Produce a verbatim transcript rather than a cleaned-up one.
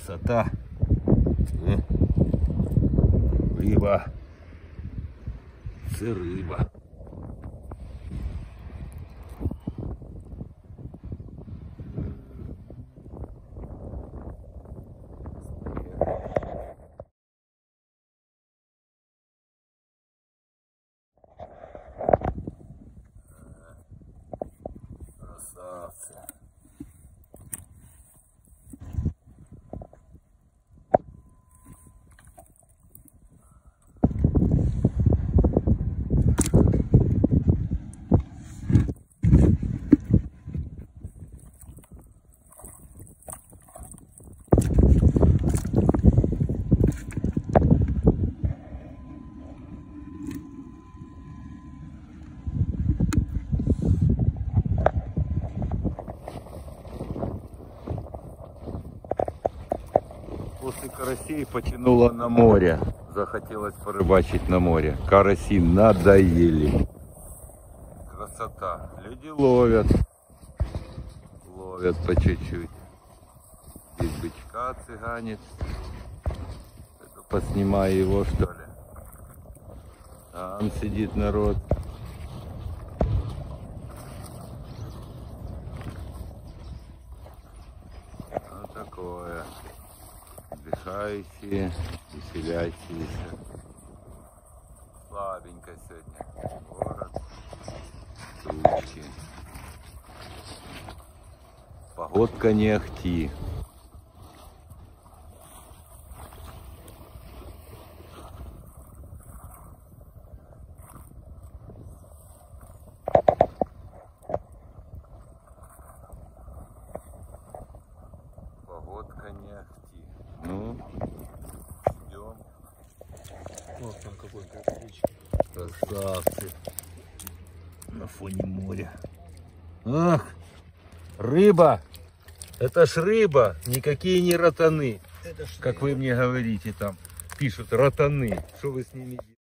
красота. Рыба. Це рыба. Красавцы. После карасей потянуло на море. Захотелось порыбачить на море. Караси надоели. Красота. Люди ловят. Ловят по чуть-чуть. Здесь бычка цыганит. Это поснимаю его, что ли. Там сидит народ. Вот такое. Отдыхающие, веселящиеся. Слабенько сегодня. Город, тучи. Погодка не ахти. Погодка не ахти. Ну, идем. Вот там какой-то отличный. Красавцы. На фоне моря. Ах, рыба. Это ж рыба. Никакие не ротаны. Это ж как вы мне говорите там. Пишут ротаны. Что вы с ними делаете?